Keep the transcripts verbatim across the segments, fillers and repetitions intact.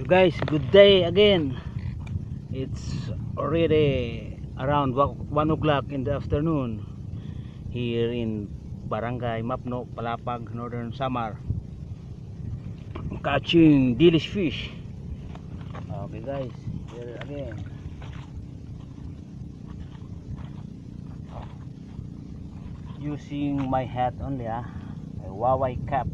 So guys, good day again. It's already around one o'clock in the afternoon here in Barangay Mapno, Palapag, Northern Samar, catching Dilis fish. Okay guys, here again. Using my hat only, ah, a Huawei cap.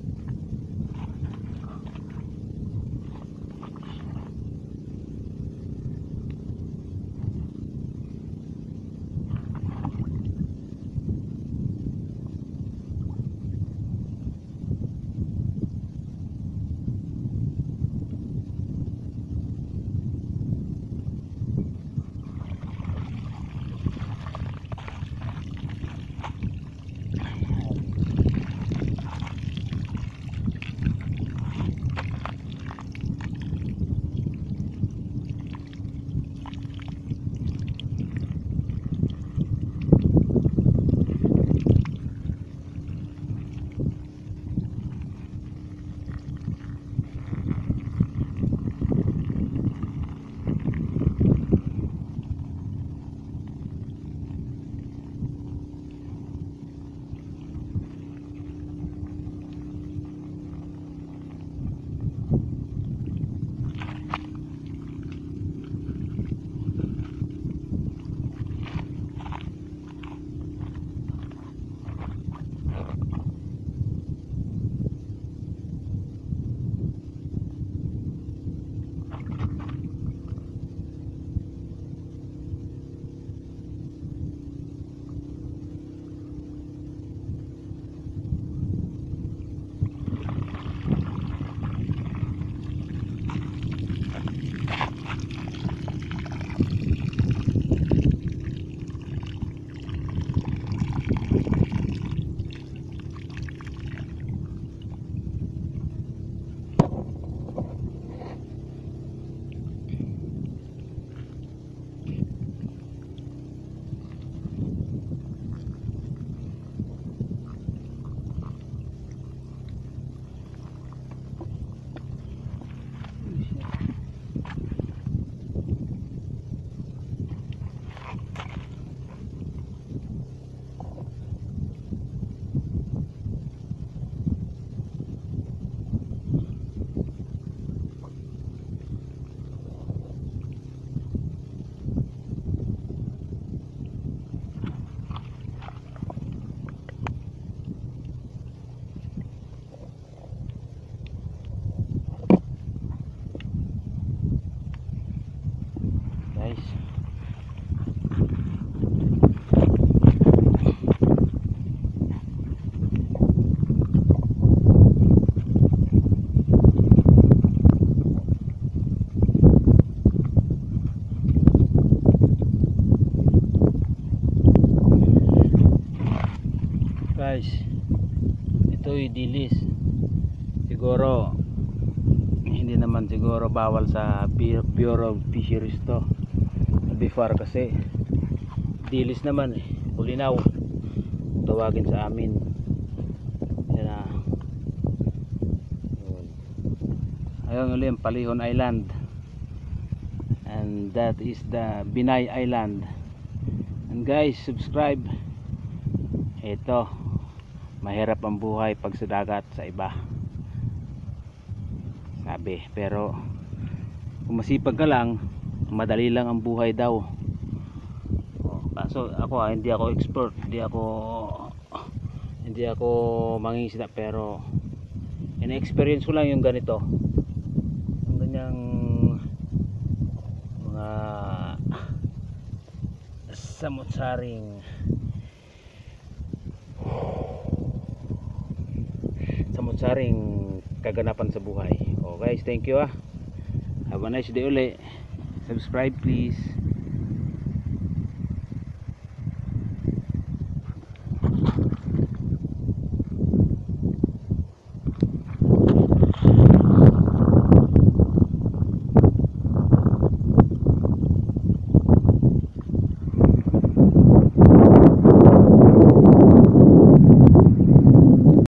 Guys, ito'y dilis. Siguro hindi naman siguro bawal sa Bureau of Fisheries to, B F A R, kasi dilis naman eh, kulinaw tawagin sa amin. Yan na. Ayun ulit ang Palihon Island, and that is the Binay Island. And guys, subscribe. Ito, mahirap ang buhay pag sa dagat sa iba, sabi, pero kung masipag ka lang, madali lang ang buhay daw. Oh, kaso ako ah, hindi ako expert, hindi ako hindi ako mangingisda, pero in-experience ko lang yung ganito, yung ganyang mga samot-saring samot-saring kaganapan sa buhay. Oh guys, thank you ah. Have a nice day uli. Subscribe please.